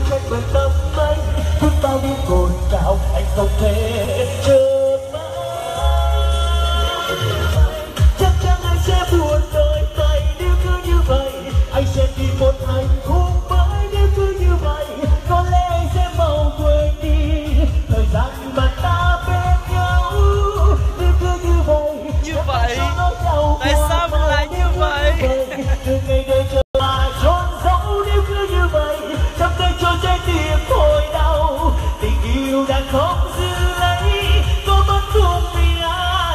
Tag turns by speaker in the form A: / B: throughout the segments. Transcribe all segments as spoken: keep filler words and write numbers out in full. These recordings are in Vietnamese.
A: trách bởi tâm anh, biết bao điên cồn cào anh không thể chờ mãi. Chắc chắn anh sẽ buồn đời tay nếu cứ như vậy, anh sẽ tìm một hạnh phúc mới nếu cứ như vậy. Có lẽ anh sẽ mau quên đi thời gian mà ta bên nhau. Nếu cứ như vậy,
B: như vậy tại sao mình lại như vậy?
A: từ ngày đời chờ mà trốn dấu. Nếu cứ như vậy, trong tay trôi trái tim thôi đau. Tình yêu đã không giữ lấy, có mất không vì ai.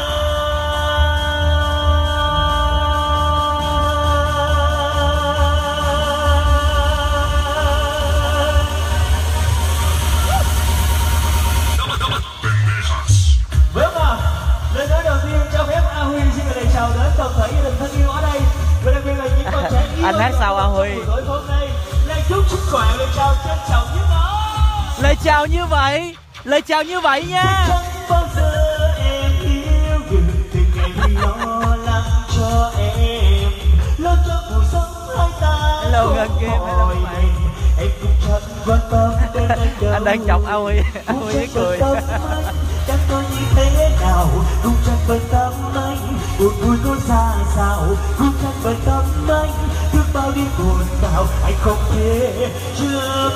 A: Vâng ạ, lời nói đầu tiên cho phép A Huy xin gửi lời chào đến toàn thể gia đình thân yêu ở đây, và đặc biệt là những con trẻ yêu
B: Anh hát sao A Huy?
A: buổi tối hôm nay. Lời chúc sức khỏe, lời chào trân trọng nhất đó.
B: Lời chào như vậy, lời chào như vậy nha.
A: Chẳng bao giờ em yêu được từ ngày lo lắng cho em, lo cho cuộc sống hai ta.
B: Hello Ngân Kim, hello mày.
A: Em cũng chẳng quan tâm đến anh đâu.
B: Anh đang chọc A Huy, A Huy biết cười.
A: Chẳng có như thế nào, cũng chẳng quan tâm anh buồn vui có ra sao, cũng chẳng quan tâm anh biết bao điên cuồng nào anh không thể chờ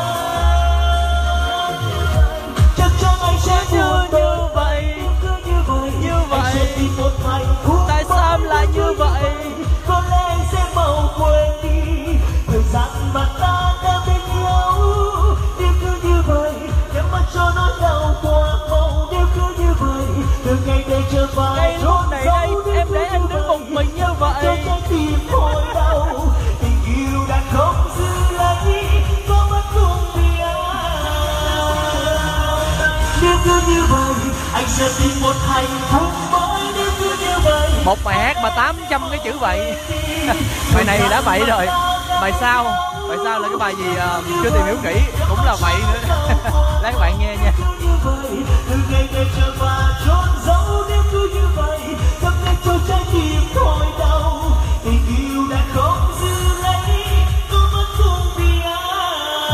A: mãi. Chắc chắn anh sẽ buồn như vậy, cứ như vậy, như vậy. Anh sẽ tìm một hạnh phúc.
B: Tại sao em lại như vậy?
A: Có lẽ anh sẽ mau quên đi thời gian mà ta đã bên nhau. Nếu cứ như vậy, nhắm mắt cho nỗi đau qua mau. Nếu cứ như vậy, từ ngày đây trở vào
B: Đây lúc này đây em để anh đứng một mình như vậy.
A: cho trái tim thôi đau. Tình yêu đã không giữ lấy, có mất không vì ai. Nếu cứ như vậy, anh sẽ tìm một hạnh phúc mới. Nếu cứ như vậy,
B: Một bài hát mà tám trăm cái chữ vậy. Bài này đã vậy rồi. Bài sau, bài sau là cái bài gì uh, chưa tìm hiểu kỹ, cũng là vậy nữa. Lấy các bạn nghe nha.
A: từ ngày ngày chờ và trốn dấu. Nếu cứ như vậy, tâm lên cho trái tim thôi đau. Tình yêu đã không giữ lấy, có mất không vì ai.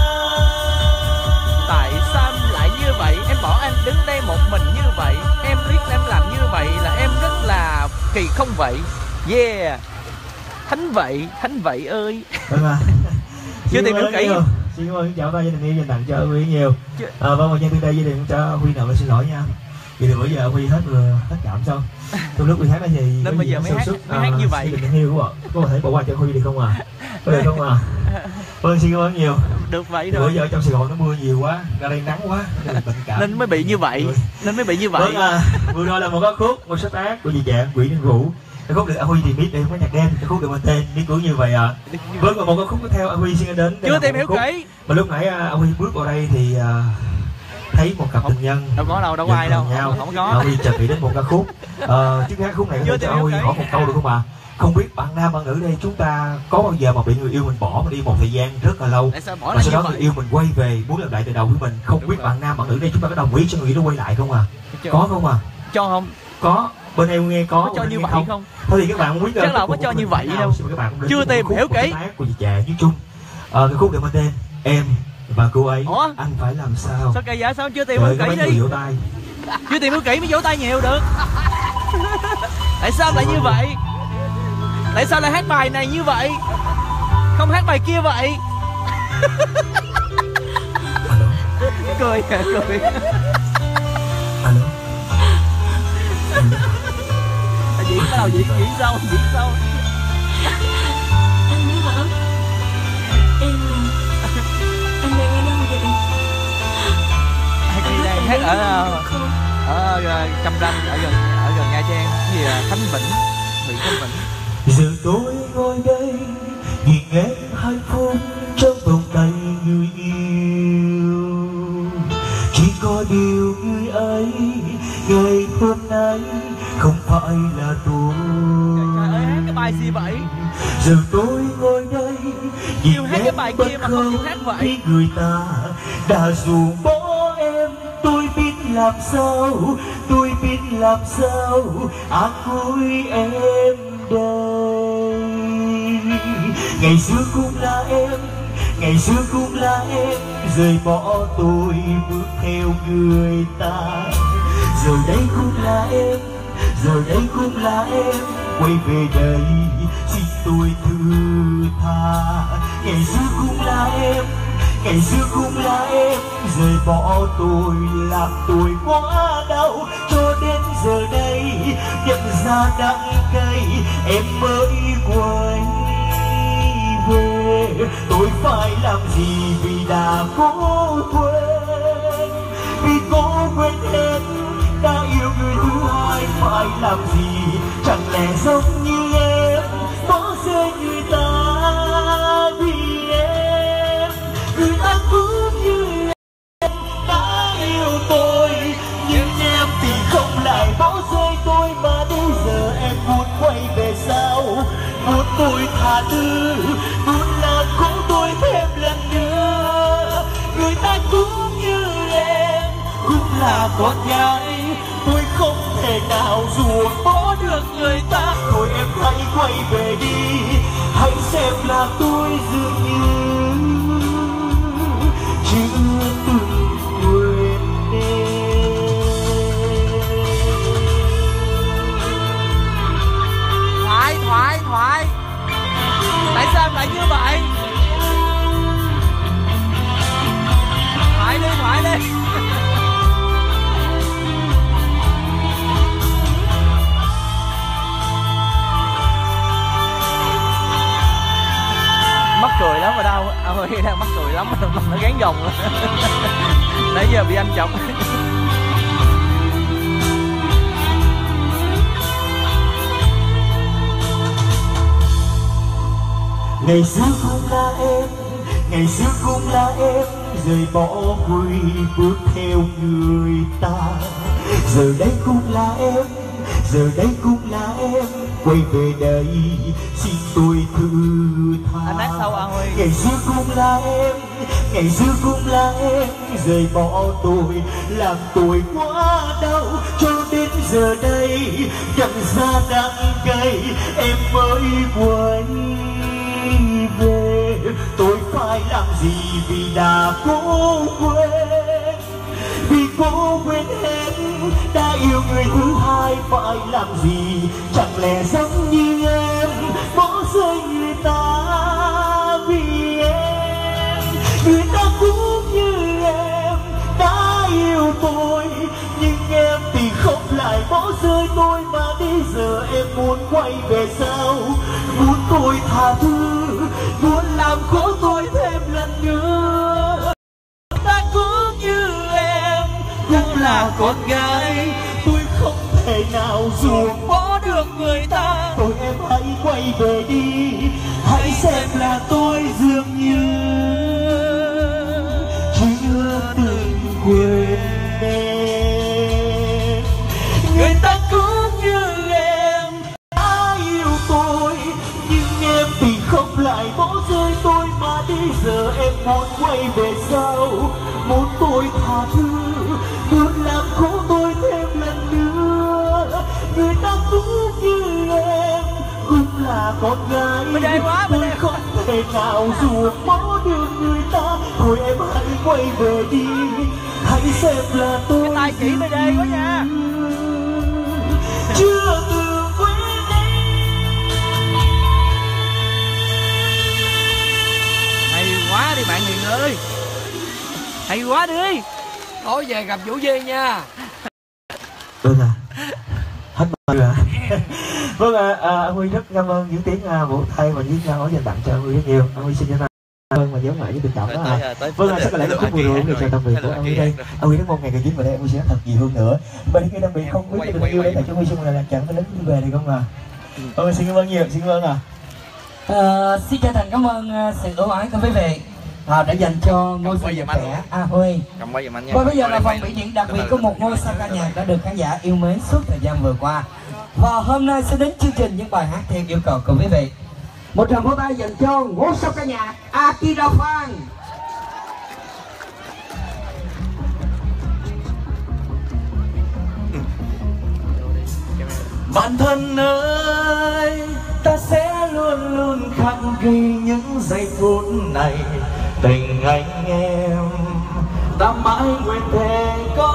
B: Tại sao em lại như vậy? Em bỏ anh đứng đây một mình như vậy. Em biết em làm như vậy là em rất là kỳ không vậy. Yeah. Thánh vậy, thánh vậy ơi.
A: Vâng ạ.
B: Chưa tìm hiểu kỹ.
A: Xin cảm ơn chào tay gia đình yêu dành tặng cho Huy nhiều. À, vâng, một nhân từ đây gia đình cho Huy nào xin lỗi nha. Vì từ bữa giờ Huy hết vừa hết cảm xong. Trong lúc Huy hát này thì
B: nên bây giờ mới hát, mới hát như vậy.
A: Gia đình yêu của có thể bỏ qua cho Huy được không à? Có được không à? Vâng, xin cảm ơn nhiều.
B: Được vậy
A: Bữa
B: rồi.
A: giờ trong Sài Gòn nó mưa nhiều quá, ra đây nắng quá, nên bệnh cảm.
B: Nên mới bị như vậy. Nên mới bị như vậy.
A: Vâng à, vừa rồi là một ca khúc, một sáng tác của dì Dạng Quỷ Đen Vũ. Ca khúc được A Huy thì biết đây không có nhạc đen, ca khúc được mang tên Biết Cứu Như Vậy ạ. À. Vâng, còn một ca khúc tiếp theo A Huy xin đến.
B: Chưa tìm hiểu kỹ.
A: Mà lúc nãy A Huy bước vào đây thì uh, thấy một cặp tình nhân.
B: Đâu có đâu, đâu có ai đâu.
A: Nhau.
B: Không có.
A: A Huy chợt nghĩ đến một ca khúc. Uh, trước hát khúc này
B: Chưa
A: cho A Huy hỏi một câu được không ạ? À? Không biết bạn nam bạn nữ đây chúng ta có bao giờ mà bị người yêu mình bỏ mà đi một thời gian rất là lâu,
B: Tại sao bỏ
A: và sau đó
B: vậy?
A: người yêu mình quay về muốn làm lại từ đầu với mình, không
B: Đúng
A: biết
B: rồi.
A: bạn nam bạn nữ đây chúng ta có đồng ý cho người yêu nó quay lại không à?
B: Chưa.
A: Có không à?
B: Cho không?
A: Có, bên em nghe có,
B: Có cho như vậy
A: không?
B: không?
A: Thôi thì các bạn muốn
B: Chắc là không có cho như vậy đâu. Chưa tìm hiểu kỹ.
A: Của chị Trà với Trung. Ờ, cái khúc được mang tên Em và Cô Ấy.
B: Ủa?
A: Anh phải làm sao?
B: Sao kỳ vậy? Sao chưa tìm hiểu
A: Trời,
B: kỹ
A: có mấy
B: đi?
A: người vỗ tay.
B: Chưa tìm hiểu kỹ mới vỗ tay nhiều được. Tại sao lại như vậy? Tại sao lại hát bài này như vậy? Không hát bài kia vậy?
A: Alo.
B: Cười kìa, cười.
A: Alo.
B: Diễn bắt đầu diễn diễn sâu, diễn sâu.
C: Anh hả? Em à? Anh đang ở đâu vậy?
B: Anh đi đang hát ở ở Cam Ranh, ở gần ở gần Nha Trang, cái gì là Khánh Vĩnh, huyện Khánh Vĩnh.
A: Giờ tôi ngồi đây nhìn em hạnh phúc trong vòng tay người yêu. Chỉ có điều người ấy ngày hôm nay không phải là tôi.
B: Trời ơi, hát cái bài gì vậy?
A: Giờ tôi ngồi đây
B: Yêu hát cái bài kia mà không chịu hát vậy.
A: Người ta đã dù bỏ em, tôi biết làm sao, tôi biết làm sao an ủi em đây. Ngày xưa cũng là em Ngày xưa cũng là em rời bỏ tôi bước theo người ta, giờ đây cũng là em, giờ đây cũng là em quay về đây xin tôi thứ tha. Ngày xưa cũng là em, ngày xưa cũng là em rời bỏ tôi làm tôi quá đau, cho đến giờ đây nhận ra đắng cay em mới quay về. Tôi phải làm gì vì đã cố quên, vì cố quên hết đã yêu người thứ hai. Phải làm gì chẳng lẽ giống như em bỏ rơi người ta vì em. Người ta cũng như em đã yêu tôi, nhưng em thì không lại bỏ rơi tôi. Mà bây giờ em muốn quay về sao, muốn tôi tha thứ, muốn làm khổ tôi thêm lần nữa. Người ta cũng như em, cũng là con gái, tôi không thể nào ruồng bỏ được người ta. Thôi em hãy quay về đi, hãy xem là tôi dường như chưa từng quên em.
B: Thoại, thoại, thoại. Tại sao em lại như vậy? Thoại đi, thoại đi. Mắc cười lắm ở đâu? À, Huy đang mắc cười lắm, nó gán gồng. Nãy giờ bị anh chọc.
A: Ngày xưa cũng là em, ngày xưa cũng là em rời bỏ quê bước theo người ta. Giờ đây cũng là em, giờ đây cũng là em quay về đây xin tôi thứ tha.
B: Anh hát sâu à Huy.
A: Ngày xưa cũng là em, ngày xưa cũng là em rời bỏ tôi làm tôi quá đau, cho đến giờ đây nhận ra đắng cay em mới quay về. Tôi phải làm gì vì đã cố quên, vì cố quên hết đã yêu người thứ hai. Phải làm gì chẳng lẽ giống như em bỏ rơi người ta vì em. Người ta cũng như em đã yêu tôi, nhưng em thì không lại bỏ rơi tôi. Mà bây giờ em muốn quay về sao, muốn tôi tha thứ, muốn làm khổ tôi thêm lần nữa. Ta cũng như em, cũng là con gái, tôi không thể nào ruồng bỏ được người ta. Thôi em hãy quay về đi, hãy xem là tôi dường như chưa từng quên em. Người ta cũng như em đã yêu tôi, nhưng em thì không lại bỏ rơi tôi. Mà bây giờ em muốn quay về sao, muốn tôi tha thứ, muốn làm khổ tôi thêm lần nữa. Người ta cũng như em, cũng là con gái,
B: Bên đây quá, bên
A: tôi
B: đây.
A: không thể nào ruồng bỏ được người ta. Thôi em hãy quay về đi, hãy xem là tôi
B: Cái tay chỉ bên đây quá nha.
A: chưa từng quên em.
B: Hay quá đi bạn Hiền ơi, hay quá đi.
D: Tối về gặp Vũ Duyên nha.
A: Vâng ạ, hết bài rồi ạ. Vâng ạ, à, Huy rất cảm ơn những tiếng à, vỗ tay và những câu hỏi dành tặng cho Huy rất nhiều. Huy xin cảm ơn và nhớ mãi với tình cảm đó ạ. Vâng ạ, chắc có lẽ là khúc vừa rồi cũng chào tạm biệt của Huy đây. Huy rất mong ngày gần chín vào đây Huy sẽ thật nhiều hơn nữa. Bên kia đặc biệt không biết cái tình yêu đấy tại cho Huy xong là làm chẳng có đến về được không ạ? Vâng, xin cảm ơn nhiều, xin cảm ơn ạ.
D: À, xin chân thành cảm ơn uh, sự ưu ái của quý vị à, đã dành cho ngôi sao nhạc trẻ A Huy.
B: Cầm quay giùm anh nha.
D: Và bây giờ là phần biểu diễn đặc biệt của một ngôi sao ca nhạc đã được khán giả yêu mến suốt thời gian vừa qua. Và hôm nay sẽ đến chương trình những bài hát theo yêu cầu của quý vị. Một tràng vỗ tay dành cho ngôi sao ca nhạc Akira Phan.
A: Bạn thân ơi, ta sẽ luôn luôn khắc ghi những giây phút này. tình anh em ta mãi nguyện thề có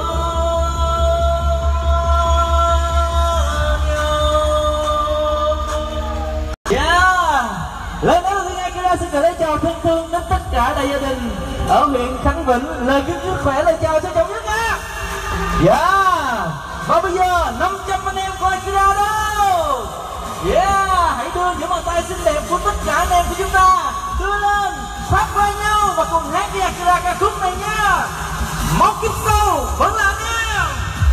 A: nhau. Yeah, lời nói của anh Kira xin gửi lời chào thân thương đến tất cả đại gia đình ở huyện Khánh Vĩnh. Lời kính chúc khỏe, lời chào cho trọng nhất nha. Yeah, và bây giờ năm trăm anh em của Kira đâu. Yeah, hãy đưa những bàn tay xinh đẹp của tất cả anh em của chúng ta đưa lên phát qua nhau và cùng hát với Akira ca khúc này nha. Một kiếp sau vẫn là anh em.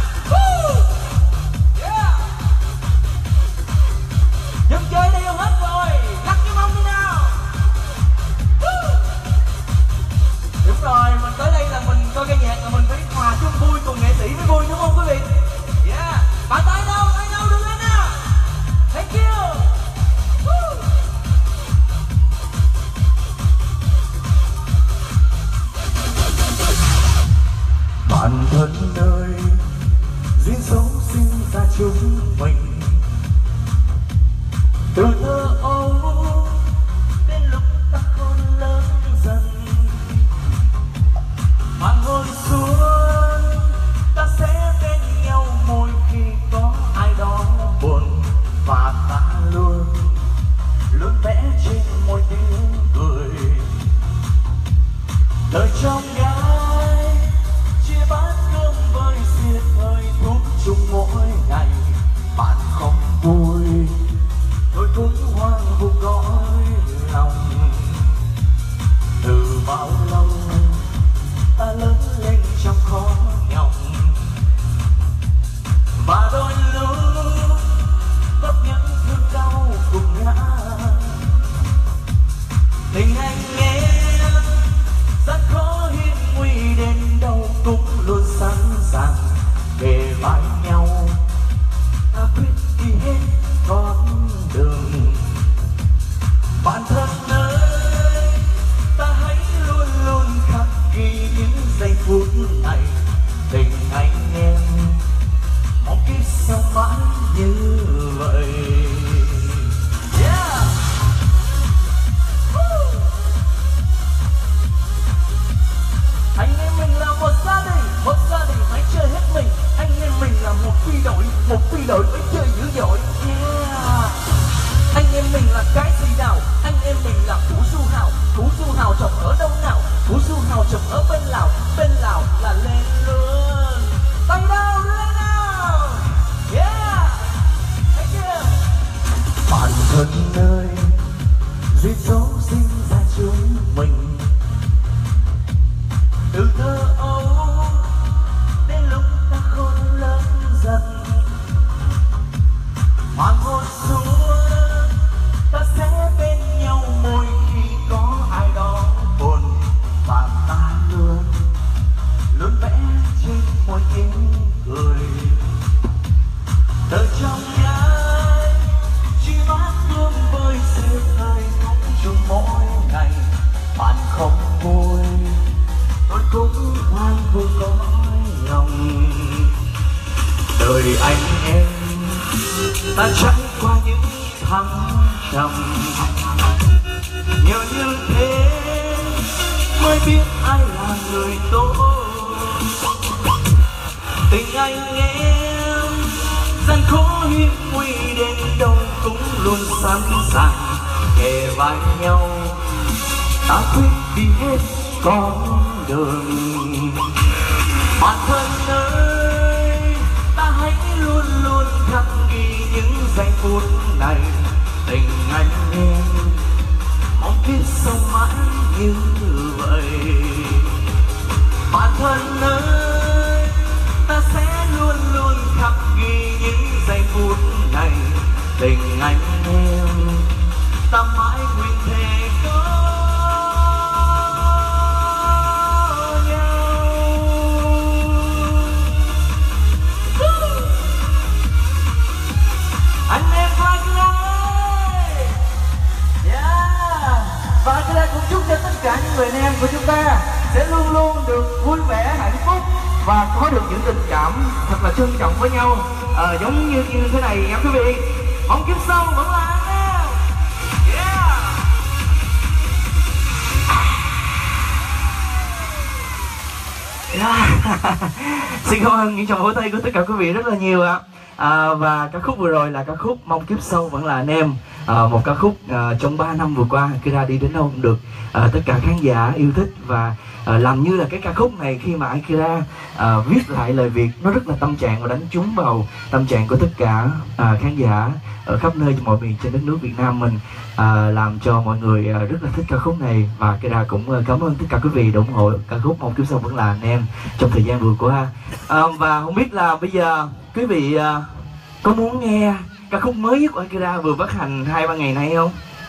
A: Yeah. Dân chơi đây hết rồi, lắc cái mông đi nào. Đúng rồi, mình tới đây là mình coi ca nhạc là mình phải hòa chung vui cùng nghệ sĩ mới vui, đúng không quý vị? Yeah, bàn tay đâu, tay đâu đưa lên nào. Thank you. Woo. Bản thân nơi duyên số sinh ra chúng mình, từ thơ ấu đến lúc ta khôn lớn dần. Hoàng hôn xuống ta sẽ bên nhau mỗi khi có ai đó buồn, và ta luôn luôn vẽ trên môi tiếng cười. Lời trong gái chia bát cơm với xiết hơi thuốc chung mỗi ngày. Bạn không vui tôi cũng hoang vu cõi lòng. Từ bao lâu ta lớn lên trong khó nhọc, và đôi lúc chấp nhận thương đau cùng ngã. Tình anh em gian khó hiểm nguy đến đâu cũng luôn sẵn sàng kề vai nhau. Ta quyết đi hết con đường. Bản thân ơi, ta hãy luôn luôn khắc ghi những giây phút này. Tình anh em mong kiếp sau mãi như vậy. Yeah. Woo. Anh em mình là một gia đình, một gia đình hãy chơi hết mình. Anh em mình là một phi đội, một phi đội phải chơi dữ dội. Yeah. Anh em mình là cái gì nào? Anh em mình là Phú Du Hào. Phú Du Hào trồng ở đâu nào? Phú Du Hào trồng ở bên Lào. Bên Lào là lên luôn. Tay đâu đưa lên nào. Yeah. Thấy chưa? Bản thân nơi duyên số sinh ra chúng mình, từ thơ ấu đến lúc ta khôn lớn dần. Hoàng hôn xuống ta sẽ bên nhau mỗi khi có ai đó buồn, và ta luôn luôn vẽ trên môi tiếng cười. Đời trong gái chỉ bát cơm với xếp hơi thuốc chung mỗi ngày. Bạn không vui tôi cũng hoang vu cõi lòng. Đời anh em ta trải qua những thăng trầm, nhờ như thế mới biết ai là người tốt. Tình anh em gian khó hiểm nguy đến đâu cũng luôn sẵn sàng kề vai nhau. Ta quyết đi hết con đường. Bản thân ơi, ta hãy luôn luôn khắc ghi những giây phút này. Tình anh em mong kiếp sau mãi như vậy. Bản thân ơi, ta sẽ luôn luôn khắc ghi những giây phút này. Tình anh em ta mãi nguyện thề có nhau. Anh em qua đây. Yeah. Và Akira cũng chúc cho tất cả những người anh em của chúng ta sẽ luôn luôn được vui vẻ, hạnh phúc và có được những tình cảm thật là trân trọng với nhau, à, giống như, như thế này nha quý vị. Mong kiếp sau vẫn là anh em. Yeah. Yeah. Xin cảm ơn những tràng vỗ tay của tất cả quý vị rất là nhiều ạ. À, và ca khúc vừa rồi là ca khúc Mong Kiếp Sau Vẫn Là Anh Em. À, một ca khúc à, trong ba năm vừa qua Akira đi đến đâu cũng được à, tất cả khán giả yêu thích, và à, làm như là cái ca khúc này khi mà Akira à, viết lại lời Việt nó rất là tâm trạng và đánh trúng vào tâm trạng của tất cả à, khán giả ở khắp nơi mọi miền trên đất nước Việt Nam mình, à, làm cho mọi người à, rất là thích ca khúc này. Và Akira cũng à, cảm ơn tất cả quý vị đã ủng hộ ca khúc Mong Kiếp Sau Vẫn Là Anh Em trong thời gian vừa qua. À, và không biết là bây giờ quý vị à, có muốn nghe ca khúc mới nhất của Akira vừa phát hành hai ba ngày nay không?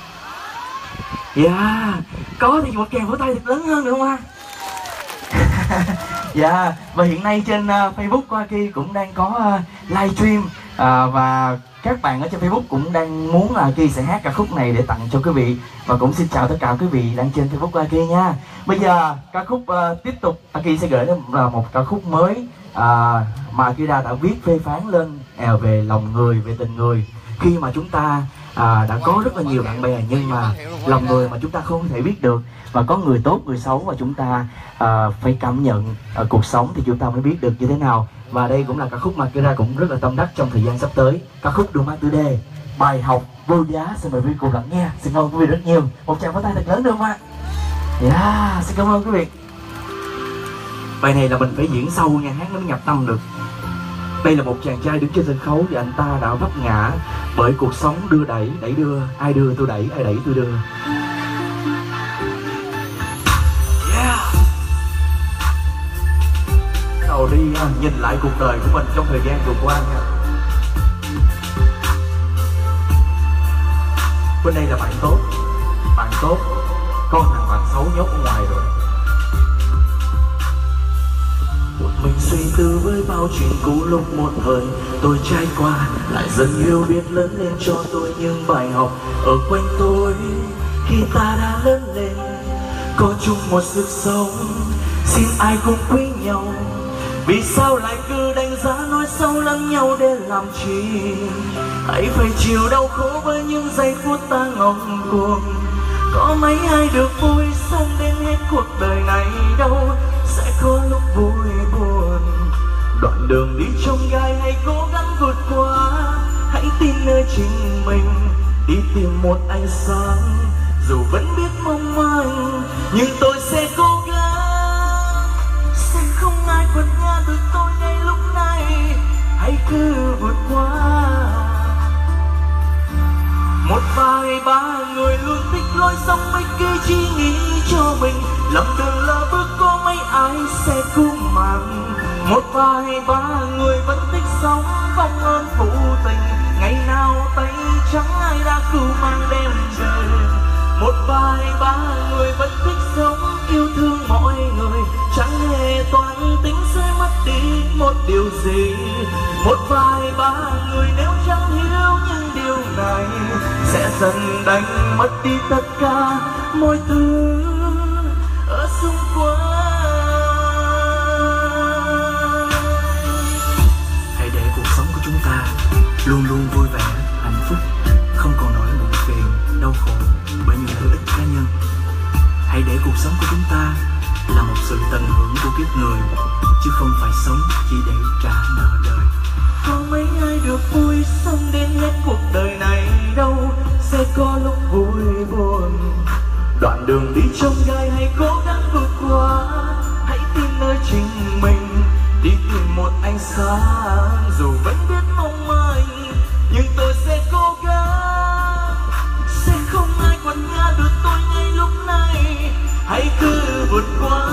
A: Dạ, yeah. Có thì một tràng vỗ tay thật lớn hơn được không ha? Dạ, yeah. Và hiện nay trên uh, Facebook của Aki cũng đang có uh, livestream uh, và các bạn ở trên Facebook cũng đang muốn là Aki sẽ hát ca khúc này để tặng cho quý vị. Và cũng xin chào tất cả quý vị đang trên Facebook của Aki nha. Bây giờ ca khúc uh, tiếp tục Aki sẽ gửi đến là một ca khúc mới uh, mà Akira đã viết phê phán lên uh, về lòng người, về tình người. Khi mà chúng ta à, đã có rất là nhiều bạn bè nhưng mà lòng người mà chúng ta không thể biết được, và có người tốt người xấu, và chúng ta à, phải cảm nhận à, cuộc sống thì chúng ta mới biết được như thế nào. Và đây cũng là ca khúc mà Akira cũng rất là tâm đắc trong thời gian sắp tới, ca khúc được mang tựa đề Bài Học Vô Giá. Xin mời quý vị cùng lắng nghe. Xin cảm ơn quý vị rất nhiều, một tràng pháo tay thật lớn được không ạ? Yeah, xin cảm ơn quý vị. Bài này là mình phải diễn sâu nha, hát nó mới nhập tâm được. Đây là một chàng trai đứng trên sân khấu thì anh ta đã vấp ngã bởi cuộc sống đưa đẩy, đẩy đưa. Ai đưa tôi đẩy, ai đẩy tôi đưa. Yeah. Bắt đầu đi nhìn lại cuộc đời của mình trong thời gian vừa qua nha. Bên đây là bạn tốt, bạn tốt, có thằng bạn xấu nhốt ở ngoài rồi. Một mình suy tư với bao chuyện cũ lúc một thời tôi trải qua, lại dần hiểu biết lớn lên cho tôi những bài học ở quanh tôi. Khi ta đã lớn lên có chung một sức sống, xin ai cũng quý nhau. Vì sao lại cứ đánh giá nói xấu lẫn nhau để làm chi? Hãy phải chịu đau khổ với những giây phút ta ngông cuồng. Có mấy ai được vui sống đến hết cuộc đời này đâu, sẽ có lúc vui buồn. Đoạn đường đi trong gai hãy cố gắng vượt qua, hãy tin nơi chính mình, đi tìm một ánh sáng. Dù vẫn biết mong manh nhưng tôi sẽ cố gắng, sẽ không ai quật ngã được tôi ngay lúc này. Hãy cứ vượt qua. Một vài ba người luôn thích lối sống mấy cái chỉ nghĩ cho mình, lầm đường lỡ bước có mấy ai sẽ cùng mang. Một vài ba người vẫn thích sống vong ơn phụ tình, ngày nào tay trắng ai đã cứu mang đem về. Một vài ba người vẫn thích sống yêu thương mọi người, chẳng hề toan tính sẽ mất đi một điều gì. Một vài ba người nếu chẳng hiểu những điều này sẽ dần đánh mất đi tất cả mọi thứ ở xung quanh. Hãy để cuộc sống của chúng ta luôn luôn vui vẻ, hạnh phúc, không còn nỗi buồn phiền, đau khổ bởi những lợi ích cá nhân. Hãy để cuộc sống của chúng ta là một sự tận hưởng của kiếp người, chứ không phải sống chỉ để trả nợ đời. Có mấy ai được vui sống đến hết cuộc đời này đâu, sẽ có lúc vui buồn. Đoạn đường đi trong gai hãy cố gắng vượt qua, hãy tin nơi chính mình, đi tìm một ánh sáng. Dù vẫn biết mong manh nhưng tôi sẽ cố gắng, sẽ không ai quật ngã được tôi ngay lúc này. Hãy cứ vượt qua.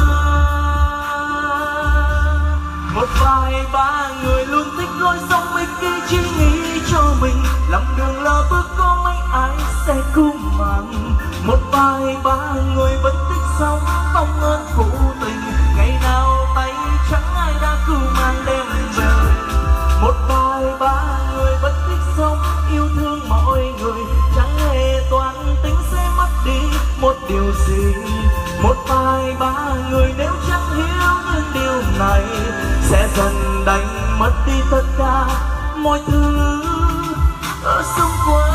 A: Một vài ba người luôn thích lối sống mấy cái chỉ nghĩ cho mình, lầm đường lỡ bước có mấy ai sẽ cùng mang. Một vài ba người vẫn thích sống không ơn phụ tình, ngày nào tay trắng ai đã cứu mang đem về. Một vài ba người vẫn thích sống yêu thương mọi người, chẳng hề toan tính sẽ mất đi một điều gì. Một vài ba người nếu chẳng hiểu những điều này sẽ dần đánh mất đi tất cả mọi thứ ở xung quanh.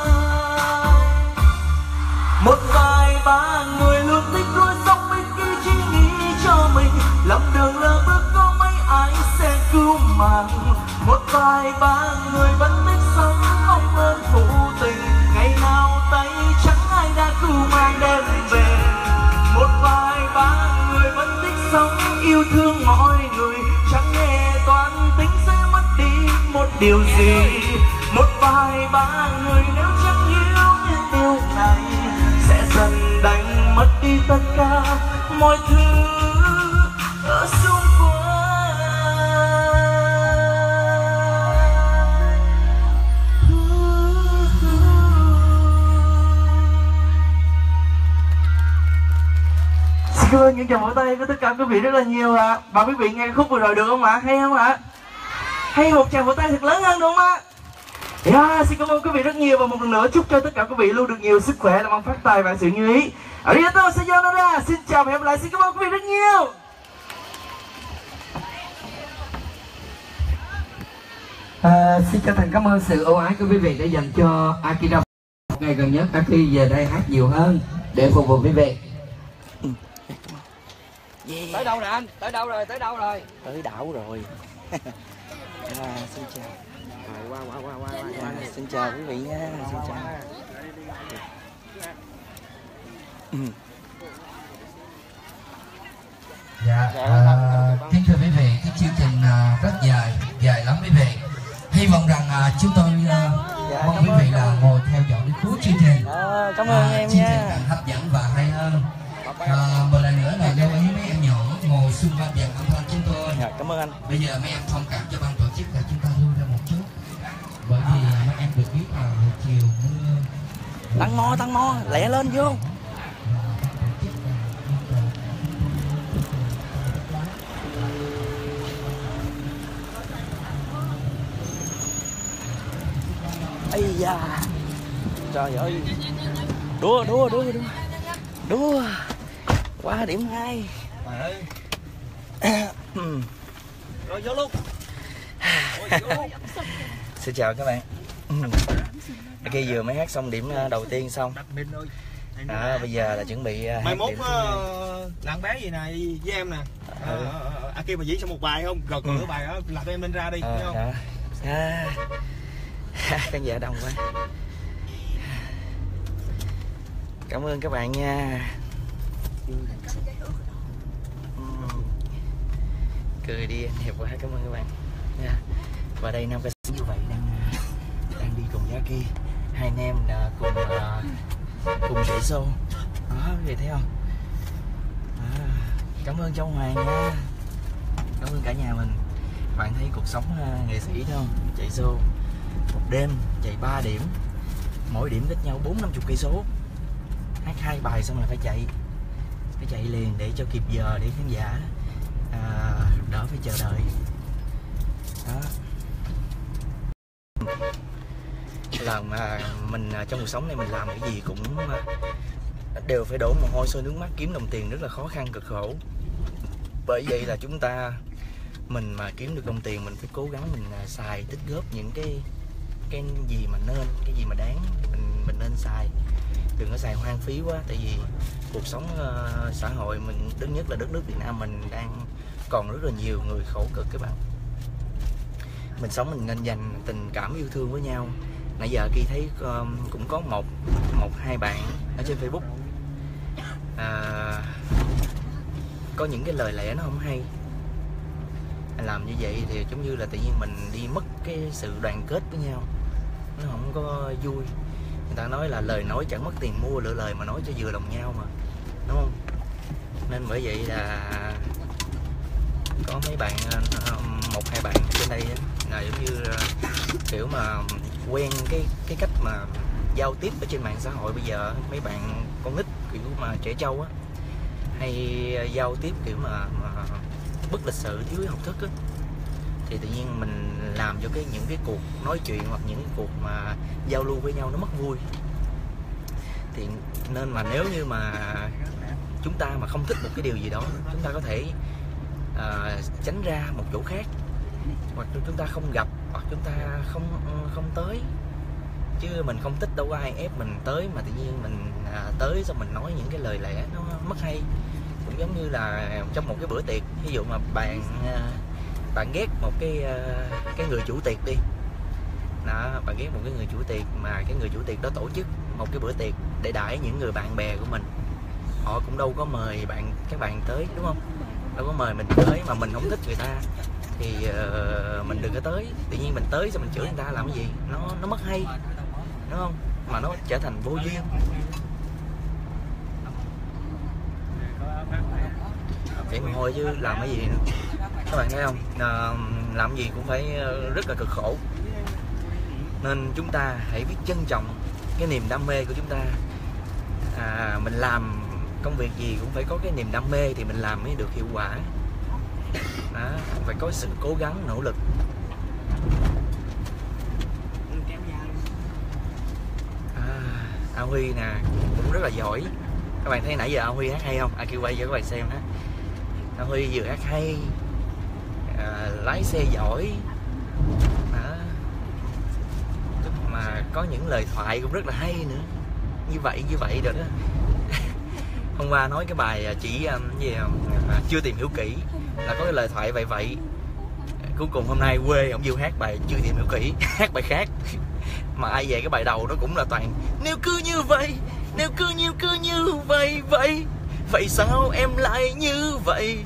A: Một vài ba người luôn thích lối sống mấy cái chỉ nghĩ cho mình, lầm đường lỡ ba người vẫn thích sống không ơn phụ tình, ngày nào tay trắng ai đã cứu mang đem về. Một vài ba người vẫn thích sống yêu thương mọi người, chẳng nghe toán tính sẽ mất đi một điều gì. Một vài ba người nếu chẳng hiểu những điều này sẽ dần đánh mất đi tất cả mọi thứ ở xung quanh. Xin cảm ơn những tràng vỗ tay của tất cả quý vị rất là nhiều ạ. À. Và quý vị nghe khúc vừa rồi được không ạ? À? Hay không ạ? À? Hay một tràng vỗ tay thật lớn hơn đúng không ạ? À? Yeah, xin cảm ơn quý vị rất nhiều và một lần nữa chúc cho tất cả quý vị luôn được nhiều sức khỏe, làm ăn phát tài và sự như ý. Arigatou sayonara. Xin chào và hẹn gặp lại. Xin cảm ơn quý vị rất nhiều.
D: À, xin chân thành cảm ơn sự ưu ái của quý vị đã dành cho Akira. Ngày gần nhất Aki về đây hát nhiều hơn để phục vụ quý vị.
B: Yeah.
D: Tới đâu rồi anh? Tới đâu rồi? Tới đâu rồi?
B: Tới đảo rồi. À, xin chào. Qua qua qua qua qua. Xin chào quý vị nha. Xin chào.
D: Dạ, à, kính thưa quý vị, cái chương trình à, rất dài, dài lắm quý vị. Hy vọng rằng à, chúng tôi à, dạ, mong quý vị là ngồi theo dõi đến cuối chương trình.
B: À, cảm ơn à, em
D: chương
B: nha.
D: Chương trình càng hấp dẫn và hay hơn. À, một lần nữa là lưu ý mấy em nhỏ ngồi xung quanh dàn âm thanh chúng tôi.
B: Dạ, cảm ơn anh.
D: Bây giờ mấy em thông cảm cho ban tổ chức là chúng ta lưu ra một chút, bởi vì mấy em được biết là buổi chiều mưa.
B: Tăng mo, tăng mo, lẹ lên vô. Ây da, trời ơi, đua đua đua đua đua qua điểm hai.
A: Rồi vô luôn.
B: Xin chào các bạn. Khi vừa mới hát xong điểm đầu tiên xong. À, bây giờ là chuẩn bị
E: mai mốt là con bé gì này với em nè.
B: Ừ.
E: À, kia mà diễn xong một bài không rồi cửa ừ. bài đó là tụi em lên ra đi.
B: À,
E: không?
B: À. Khán giả đông quá. Cảm ơn các bạn nha. Cười đi anh đẹp quá, cảm ơn các bạn nha. Và đây năm ca sĩ như vậy đang đang đi cùng với Aki, hai anh em cùng uh, cùng chạy show đó, vậy thấy không? À, cảm ơn Châu Hoàng nha, cảm ơn cả nhà mình. Bạn thấy cuộc sống uh, nghệ sĩ thấy không? Chạy show một đêm chạy ba điểm, mỗi điểm cách nhau bốn năm chục cây số, hát hai bài xong là phải chạy phải chạy liền để cho kịp giờ để khán giả à, đỡ phải chờ đợi đó. Là mà mình trong cuộc sống này mình làm cái gì cũng đều phải đổ mồ hôi sôi nước mắt, kiếm đồng tiền rất là khó khăn cực khổ. Bởi vậy là chúng ta mình mà kiếm được đồng tiền mình phải cố gắng mình xài tích góp những cái cái gì mà nên, cái gì mà đáng mình mình nên xài, đừng có xài hoang phí quá. Tại vì cuộc sống uh, xã hội mình, thứ nhất là đất nước Việt Nam mình đang còn rất là nhiều người khổ cực các bạn. Mình sống mình nên dành tình cảm yêu thương với nhau. Nãy giờ Ki thấy um, cũng có một một hai bạn ở trên Facebook à, có những cái lời lẽ nó không hay. Làm như vậy thì giống như là tự nhiên mình đi mất cái sự đoàn kết với nhau, nó không có vui. Người ta nói là lời nói chẳng mất tiền mua, lựa lời mà nói cho vừa lòng nhau mà, đúng không? Nên bởi vậy là có mấy bạn, một hai bạn trên đây là giống như kiểu mà quen cái cái cách mà giao tiếp ở trên mạng xã hội. Bây giờ mấy bạn con nít kiểu mà trẻ trâu á, hay giao tiếp kiểu mà, mà bất lịch sự, thiếu học thức á, thì tự nhiên mình làm cho cái những cái cuộc nói chuyện hoặc những cái cuộc mà giao lưu với nhau nó mất vui. Thì nên mà nếu như mà chúng ta mà không thích một cái điều gì đó, chúng ta có thể uh, tránh ra một chỗ khác, hoặc chúng ta không gặp, hoặc chúng ta không không tới. Chứ mình không thích đâu có ai ép mình tới, mà tự nhiên mình uh, tới xong mình nói những cái lời lẽ nó mất hay. Cũng giống như là trong một cái bữa tiệc, ví dụ mà bạn uh, bạn ghét một cái uh, cái người chủ tiệc đi, đó. Bạn ghét một cái người chủ tiệc mà cái người chủ tiệc đó tổ chức một cái bữa tiệc để đãi những người bạn bè của mình, họ cũng đâu có mời bạn các bạn tới, đúng không? Đâu có mời mình tới, mà mình không thích người ta thì uh, mình đừng có tới. Tự nhiên mình tới xong mình chửi người ta làm cái gì, nó nó mất hay, đúng không? Mà nó trở thành vô duyên. Chảy mồ hôi chứ làm cái gì nữa. Các bạn thấy không, à, làm gì cũng phải rất là cực khổ, nên chúng ta hãy biết trân trọng cái niềm đam mê của chúng ta. À, mình làm công việc gì cũng phải có cái niềm đam mê thì mình làm mới được hiệu quả. Đó, phải có sự cố gắng nỗ lực. À, A Huy nè cũng rất là giỏi. Các bạn thấy nãy giờ A Huy hát hay không? A kêu quay cho các bạn xem á. A Huy vừa hát hay, à, lái xe giỏi đó, mà có những lời thoại cũng rất là hay nữa. Như vậy như vậy rồi đó. Hôm qua nói cái bài chỉ um, gì à, chưa tìm hiểu kỹ là có cái lời thoại vậy vậy. Cuối cùng hôm nay quê ông vô hát bài chưa tìm hiểu kỹ, hát bài khác. Mà ai về cái bài đầu nó cũng là toàn nếu cứ như vậy, nếu cứ như cứ như vậy vậy, vậy sao em lại như vậy.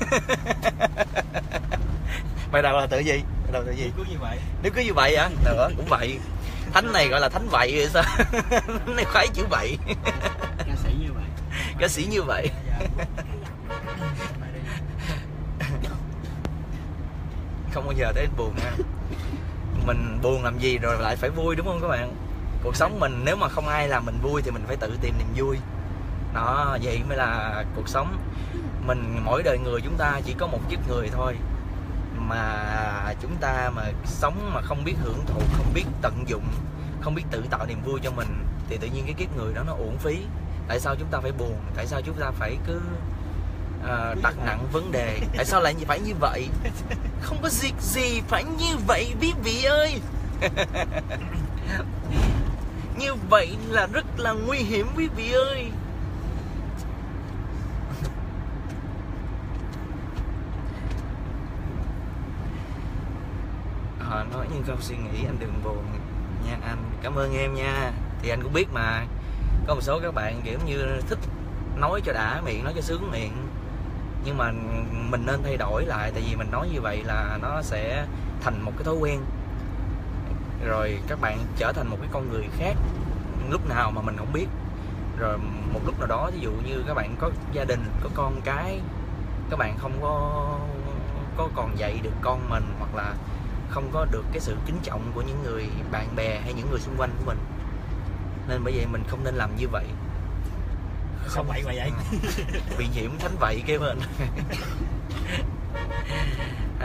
B: Bài đầu là tự gì? Bài đầu tự gì?
E: Cứ như vậy.
B: Nếu cứ như vậy hả? Nữa cũng vậy. Thánh này gọi là thánh vậy rồi sao? Thánh này khoái chữ vậy.
E: Ca sĩ như vậy.
B: Ca sĩ như vậy. Không bao giờ thấy buồn ha. Mình buồn làm gì rồi lại phải vui, đúng không các bạn? Cuộc sống mình nếu mà không ai làm mình vui thì mình phải tự tìm niềm vui. Đó, vậy mới là cuộc sống. Mình mỗi đời người chúng ta chỉ có một kiếp người thôi, mà chúng ta mà sống mà không biết hưởng thụ, không biết tận dụng, không biết tự tạo niềm vui cho mình thì tự nhiên cái kiếp người đó nó uổng phí. Tại sao chúng ta phải buồn? Tại sao chúng ta phải cứ uh, đặt nặng vấn đề? Tại sao lại phải như vậy? Không có việc gì phải như vậy quý vị ơi. Như vậy là rất là nguy hiểm quý vị ơi. Họ nói những câu suy nghĩ anh đừng buồn nha anh. Cảm ơn em nha. Thì anh cũng biết mà, có một số các bạn kiểu như thích nói cho đã miệng, nói cho sướng miệng, nhưng mà mình nên thay đổi lại. Tại vì mình nói như vậy là nó sẽ thành một cái thói quen, rồi các bạn trở thành một cái con người khác lúc nào mà mình không biết. Rồi một lúc nào đó, ví dụ như các bạn có gia đình, có con cái, các bạn không có có còn dạy được con mình, hoặc là không có được cái sự kính trọng của những người bạn bè hay những người xung quanh của mình. Nên bởi vậy mình không nên làm như vậy.
E: Không vậy mà vậy.
B: Bị nhiễm thánh vậy kế bên. À,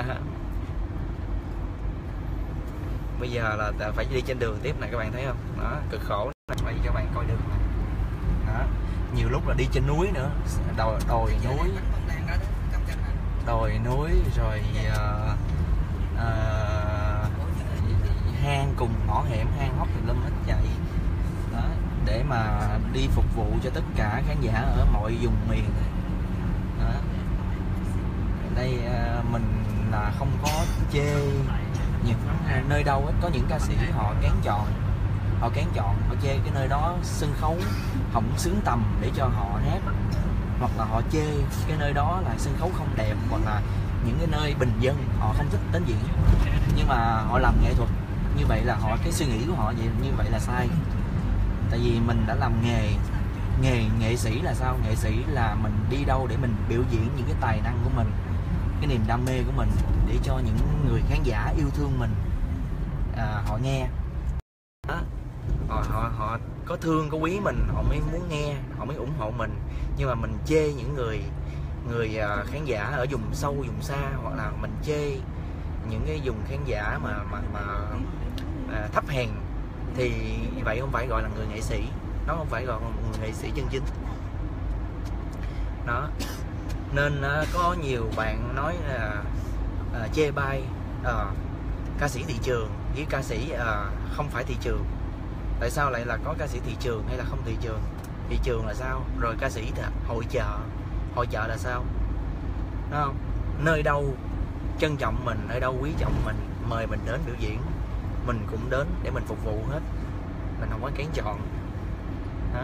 B: bây giờ là phải đi trên đường tiếp này, các bạn thấy không? Đó, cực khổ. Bây giờ các bạn coi đường này. Đó, nhiều lúc là đi trên núi nữa, đồi, đồi núi, đồi núi rồi uh, uh, hang cùng ngõ hẻm, hang hốc thì lâm hết chạy. Đó, để mà đi phục vụ cho tất cả khán giả ở mọi vùng miền. Đó. Đây uh, mình là không có chê những nơi đâu hết, có những ca sĩ họ kén chọn, họ kén chọn, họ chê cái nơi đó sân khấu không xứng tầm để cho họ hát, hoặc là họ chê cái nơi đó là sân khấu không đẹp, hoặc là những cái nơi bình dân họ không thích đến diễn. Nhưng mà họ làm nghệ thuật như vậy là họ, cái suy nghĩ của họ vậy, như vậy là sai. Tại vì mình đã làm nghề nghề nghệ sĩ là sao? Nghệ sĩ là mình đi đâu để mình biểu diễn những cái tài năng của mình, cái niềm đam mê của mình, để cho những người khán giả yêu thương mình à, họ nghe. Đó. Họ, họ họ có thương có quý mình, họ mới muốn nghe, họ mới ủng hộ mình. Nhưng mà mình chê những người người à, khán giả ở vùng sâu vùng xa, hoặc là mình chê những cái vùng khán giả mà mà mà à, thấp hèn, thì vậy không phải gọi là người nghệ sĩ, nó không phải gọi là người nghệ sĩ chân chính. Đó, nên à, có nhiều bạn nói là à, chê bai à, ca sĩ thị trường với ca sĩ à, không phải thị trường. Tại sao lại là có ca sĩ thị trường hay là không thị trường? Thị trường là sao? Rồi ca sĩ hội chợ, hội chợ là sao? Đúng không? Nơi đâu trân trọng mình, nơi đâu quý trọng mình, mời mình đến biểu diễn. mình cũng đến để mình phục vụ hết, mình không có kén chọn đó.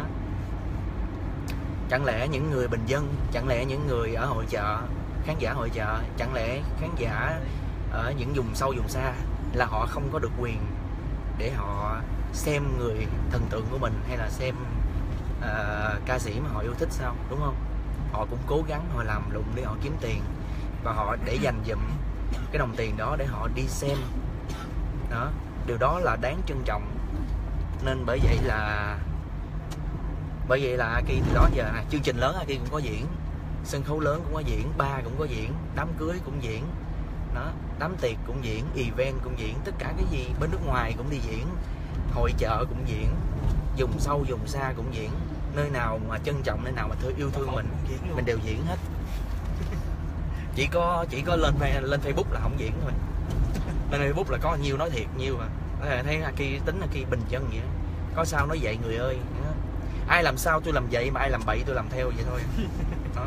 B: Chẳng lẽ những người bình dân, chẳng lẽ những người ở hội chợ, khán giả hội chợ, chẳng lẽ khán giả ở những vùng sâu vùng xa là họ không có được quyền để họ xem người thần tượng của mình, hay là xem uh, ca sĩ mà họ yêu thích sao, đúng không? Họ cũng cố gắng, họ làm lụng để họ kiếm tiền, và họ để dành dụm cái đồng tiền đó để họ đi xem đó. Điều đó là đáng trân trọng. Nên bởi vậy là bởi vậy là Aki từ đó giờ này, chương trình lớn Aki cũng có diễn, sân khấu lớn cũng có diễn, bar cũng có diễn, đám cưới cũng diễn đó, đám tiệc cũng diễn, event cũng diễn, tất cả cái gì bên nước ngoài cũng đi diễn, hội chợ cũng diễn, vùng sâu vùng xa cũng diễn, nơi nào mà trân trọng, nơi nào mà thương yêu thương mình mình đều diễn hết. Chỉ có chỉ có lên lên Facebook là không diễn thôi. Lên Facebook là có nhiều nói thiệt nhiều mà. Thấy Aki tính Aki bình dân vậy đó. Có sao nói vậy người ơi. Ai làm sao tôi làm vậy, mà ai làm bậy tôi làm theo vậy thôi đó.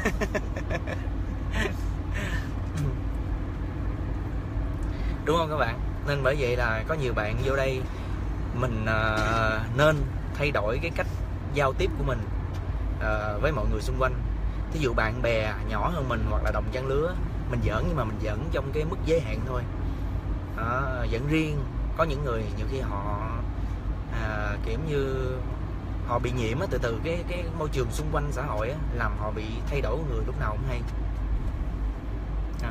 B: Đúng không các bạn? Nên bởi vậy là có nhiều bạn vô đây mình uh, nên thay đổi cái cách giao tiếp của mình uh, với mọi người xung quanh. Thí dụ bạn bè nhỏ hơn mình hoặc là đồng trang lứa, mình giỡn nhưng mà mình giỡn trong cái mức giới hạn thôi đó, giỡn riêng. Có những người nhiều khi họ à, kiểu như họ bị nhiễm á, từ từ cái cái môi trường xung quanh xã hội á, làm họ bị thay đổi người lúc nào cũng hay đó.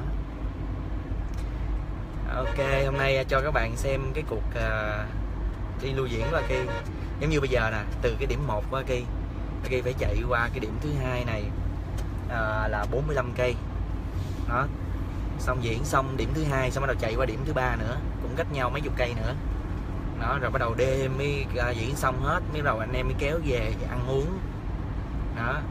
B: Ok, hôm nay cho các bạn xem cái cuộc uh, đi lưu diễn của Aki. Giống như bây giờ nè, từ cái điểm một của Aki, Aki phải chạy qua cái điểm thứ hai này uh, là bốn mươi lăm cây đó. Xong diễn xong điểm thứ hai, xong bắt đầu chạy qua điểm thứ ba nữa, cũng cách nhau mấy chục cây nữa đó. Rồi bắt đầu đêm mới uh, diễn xong hết, mới đầu anh em mới kéo về ăn uống đó.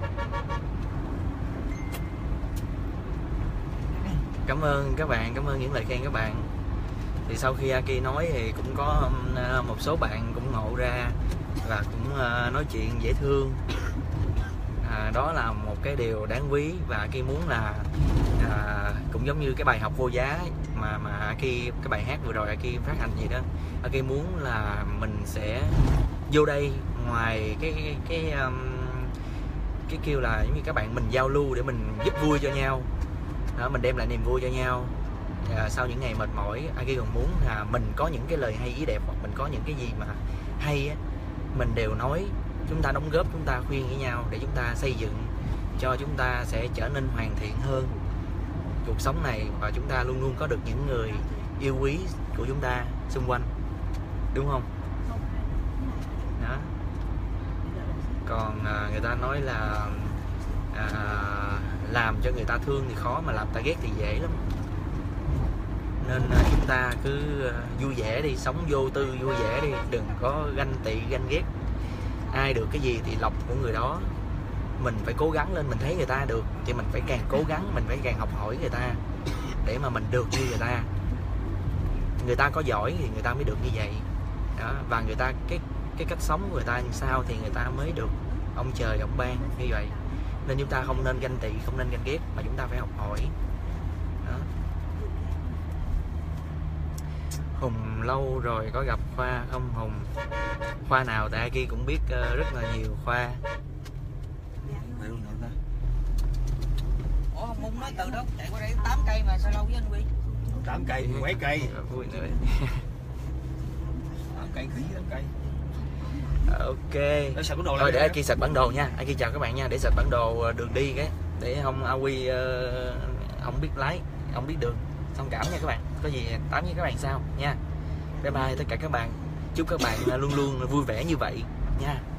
B: Cảm ơn các bạn, cảm ơn những lời khen các bạn. Thì sau khi Aki nói thì cũng có uh, một số bạn cũng ngộ ra và cũng uh, nói chuyện dễ thương. À, đó là một cái điều đáng quý, và Aki muốn là à, cũng giống như cái bài học vô giá mà mà Aki, cái bài hát vừa rồi Aki phát hành gì đó, Aki muốn là mình sẽ vô đây ngoài cái cái cái, um, cái kêu là giống như các bạn mình giao lưu để mình giúp vui cho nhau đó, mình đem lại niềm vui cho nhau. À, sau những ngày mệt mỏi, Aki còn muốn là mình có những cái lời hay ý đẹp, hoặc mình có những cái gì mà hay á, mình đều nói, chúng ta đóng góp, chúng ta khuyên với nhau để chúng ta xây dựng cho chúng ta sẽ trở nên hoàn thiện hơn cuộc sống này, và chúng ta luôn luôn có được những người yêu quý của chúng ta xung quanh, đúng không? Đó. Còn à, người ta nói là à, làm cho người ta thương thì khó, mà làm ta ghét thì dễ lắm. Nên à, chúng ta cứ à, vui vẻ đi, sống vô tư vui vẻ đi, đừng có ganh tị ganh ghét. Ai được cái gì thì lộc của người đó. Mình phải cố gắng lên, mình thấy người ta được thì mình phải càng cố gắng, mình phải càng học hỏi người ta để mà mình được như người ta. Người ta có giỏi thì người ta mới được như vậy đó. Và người ta cái cái cách sống của người ta như sao thì người ta mới được ông trời ông ban như vậy. Nên chúng ta không nên ganh tị, không nên ganh ghét, mà chúng ta phải học hỏi đó. Hùng lâu rồi có gặp Khoa không Hùng? Khoa nào tại Aki cũng biết uh, rất là nhiều Khoa.
F: Ủa không muốn nói từ đó chạy qua đây tám cây mà sao lâu với anh Quy?
E: tám cây, mười mấy cây.
B: Vui nữa.
E: tám cây khí tám cây.
B: Ok.
E: Sạch bản đồ
B: thôi để Aki sạch bản đồ nha. Aki chào các bạn nha, để sạch bản đồ đường đi cái để không Awi uh, không biết lái, không biết đường. Thông cảm nha các bạn. Có gì tám với các bạn sau nha. Bye bye tất cả các bạn. Chúc các bạn luôn luôn vui vẻ như vậy nha.